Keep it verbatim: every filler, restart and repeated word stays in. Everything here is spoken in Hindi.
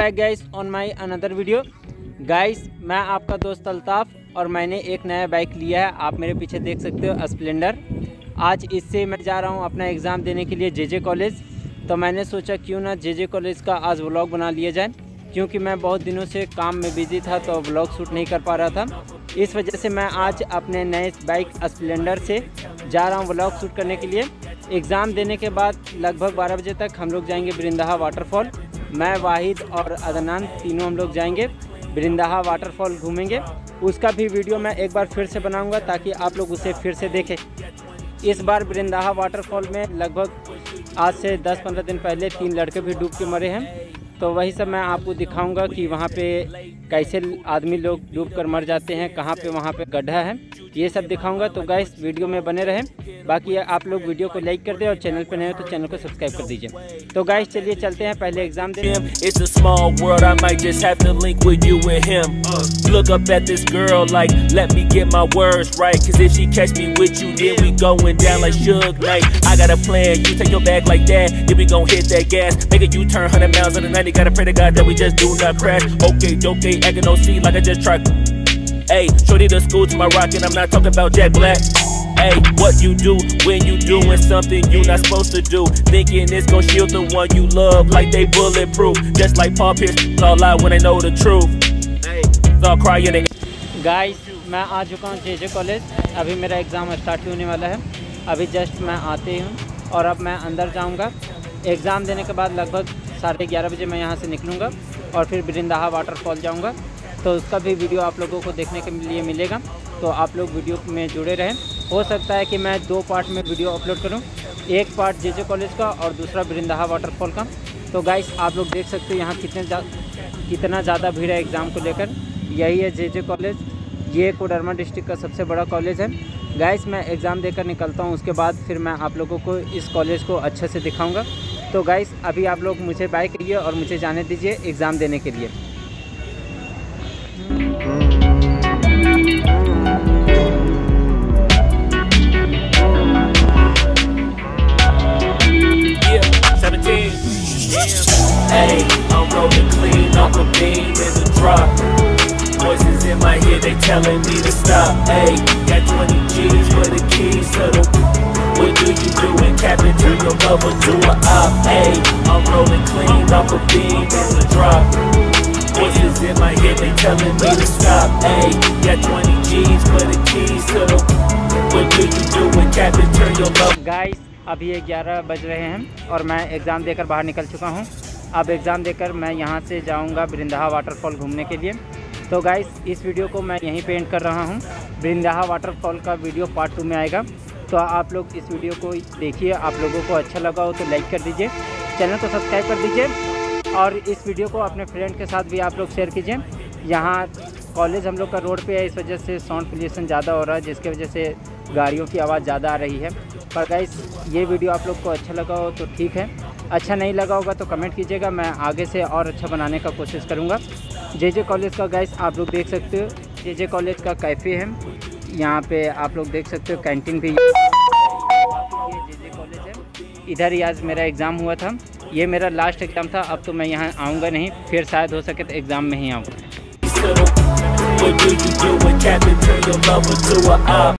Back guys on my another video. Guys मैं आपका दोस्त अल्ताफ़ और मैंने एक नया बाइक लिया है। आप मेरे पीछे देख सकते हो स्प्लेंडर। आज इससे मैं जा रहा हूँ अपना एग्ज़ाम देने के लिए जेजे कॉलेज। तो मैंने सोचा क्यों ना जेजे कॉलेज का आज व्लॉग बना लिया जाए, क्योंकि मैं बहुत दिनों से काम में बिज़ी था तो व्लॉग शूट नहीं कर पा रहा था। इस वजह से मैं आज अपने नए बाइक स्प्लेंडर से जा रहा हूँ व्लॉग शूट करने के लिए। एग्ज़ाम देने के बाद लगभग बारह बजे तक हम लोग जाएंगे बिरिंदाहा वाटरफॉल। मैं वाहिद और अदनान तीनों हम लोग जाएंगे बिरिंदाहा वाटरफॉल घूमेंगे। उसका भी वीडियो मैं एक बार फिर से बनाऊंगा ताकि आप लोग उसे फिर से देखें। इस बार बिरिंदाहा वाटरफॉल में लगभग आज से दस पंद्रह दिन पहले तीन लड़के भी डूब के मरे हैं, तो वही सब मैं आपको दिखाऊंगा कि वहाँ पे कैसे आदमी लोग डूब कर मर जाते हैं, कहाँ पे वहाँ पे गड्ढा है, ये सब दिखाऊंगा। तो गाइस वीडियो में बने रहें। बाकी आप लोग वीडियो को लाइक कर दें और चैनल पे नए हो तो चैनल को सब्सक्राइब कर दीजिए। तो गाइस चलिए चलते हैं पहले एग्जाम देने। It's a small world, I might just have to link with you and him. Look up at this girl like, let me get my words right. Cause if she catch me with you, then we going down like Suge Knight. I got a plan, you take your bag like that, then we gon' hit that gas. Make a U-turn, one hundred miles on the ninety, gotta pray to God that we just do not crash. Okay, okay, acting no C like I just tried. Hey, shorty the school to my rock and I'm not talking about Jack Black. Hey, what you do when you doing something you not supposed to do, thinking it's gonna shield the one you love like they bulletproof, just like Paul Pierce, all lie when they know the truth. Hey, all crying. Guys मैं आ चुका हूँ जेजे कॉलेज। अभी मेरा एग्ज़ाम स्टार्ट होने वाला है। अभी जस्ट मैं आते हूँ और अब मैं अंदर जाऊँगा। एग्ज़ाम देने के बाद लगभग साढ़े ग्यारह बजे मैं यहाँ से निकलूँगा और फिर बिरिंदाहा वाटरफॉल जाऊँगा। तो उसका भी वीडियो आप लोगों को देखने के लिए मिलेगा, तो आप लोग वीडियो में जुड़े रहें। हो सकता है कि मैं दो पार्ट में वीडियो अपलोड करूं, एक पार्ट जेजे कॉलेज का और दूसरा बिरिंदाहा वाटरफॉल का। तो गाइस आप लोग देख सकते हो यहाँ कितने जा, कितना ज़्यादा भीड़ है एग्ज़ाम को लेकर। यही है जेजे कॉलेज, ये कोडरमा डिस्ट्रिक्ट का सबसे बड़ा कॉलेज है। गाइस मैं एग्ज़ाम देकर निकलता हूँ, उसके बाद फिर मैं आप लोगों को इस कॉलेज को अच्छे से दिखाऊँगा। तो गाइस अभी आप लोग मुझे बाय करिए और मुझे जाने दीजिए एग्ज़ाम देने के लिए। Hey, I'm rolling clean off a beam in the drop. Voices in my head, they telling me to stop. Hey, got twenty G's for the keys to the. What do you do when Captain turn your lover to a op? Hey, I'm rolling clean off a beam in the drop. Voices in my head, they telling me to stop. Hey, got twenty G's for the keys to the. What do you do when Captain turn your lover? Guys अभी ये ग्यारह बज रहे हैं और मैं एग्ज़ाम देकर बाहर निकल चुका हूँ। अब एग्ज़ाम देकर मैं यहाँ से जाऊँगा बिरिंदाहा वाटरफॉल घूमने के लिए। तो गाइस इस वीडियो को मैं यहीं पे एंड कर रहा हूँ। बिरिंदाहा वाटरफॉल का वीडियो पार्ट टू में आएगा, तो आप लोग इस वीडियो को देखिए। आप लोगों को अच्छा लगा हो तो लाइक कर दीजिए, चैनल को सब्सक्राइब कर दीजिए और इस वीडियो को अपने फ्रेंड के साथ भी आप लोग शेयर कीजिए। यहाँ कॉलेज हम लोग का रोड पे है, इस वजह से साउंड पोल्यूशन ज़्यादा हो रहा है, जिसकी वजह से गाड़ियों की आवाज़ ज़्यादा आ रही है। पर गाइस ये वीडियो आप लोग को अच्छा लगा हो तो ठीक है, अच्छा नहीं लगा होगा तो कमेंट कीजिएगा, मैं आगे से और अच्छा बनाने का कोशिश करूँगा। जेजे कॉलेज का गाइस आप लोग देख सकते हो, जेजे कॉलेज का कैफ़े है, यहाँ पे आप लोग देख सकते हो कैंटीन भी। ये जेजे कॉलेज है, इधर ही आज मेरा एग्ज़ाम हुआ था। ये मेरा लास्ट एग्ज़ाम था, अब तो मैं यहाँ आऊँगा नहीं, फिर शायद हो सके तो एग्ज़ाम में ही आऊँगा।